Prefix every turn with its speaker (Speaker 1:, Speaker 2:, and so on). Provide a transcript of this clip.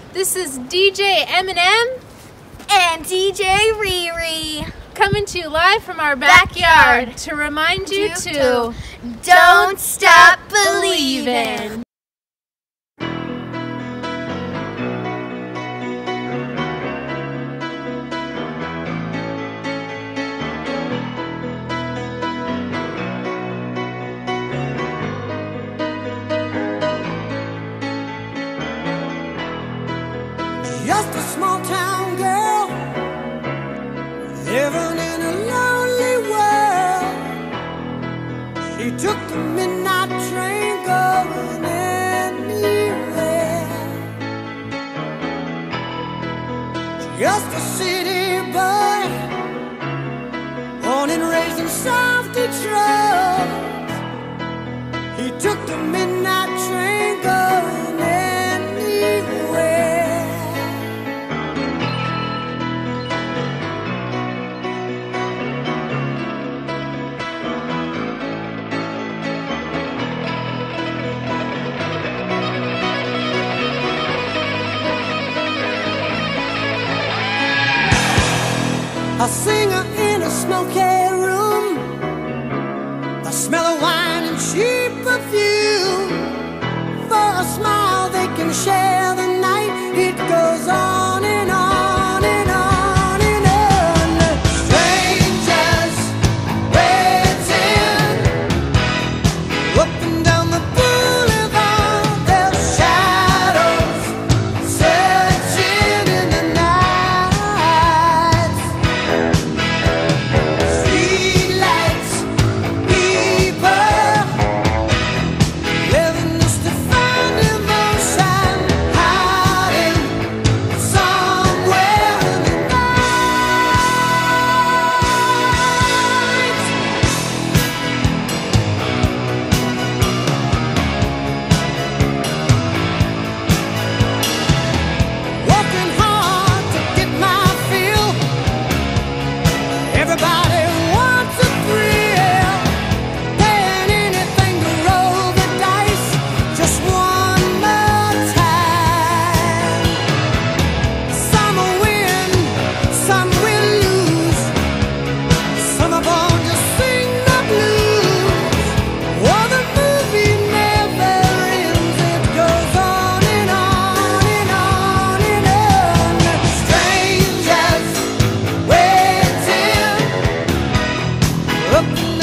Speaker 1: This is DJ Eminem
Speaker 2: and DJ Riri
Speaker 1: coming to you live from our backyard to remind you to
Speaker 2: don't stop believing.
Speaker 3: Just a small town girl living in a lonely world. She took the midnight train going anywhere. Just a city boy, born and raised in South Detroit. He took the midnight train going anywhere. A singer in a smoky room, the smell of wine and cheap perfume. For a smile they can share the night. It goes on and on and on and on. Strangers waiting up and down the boulevard, their shadows searching in the night. Streetlights, people living just to find emotion, hiding somewhere in the night. Working hard to get my fill. Everybody wants a thrill, paying anything to roll the dice just one more time. Some will win, some will lose, some are born to sing the blues. Oh, the movie never ends, it goes on and on and on and on. Strangers waiting up and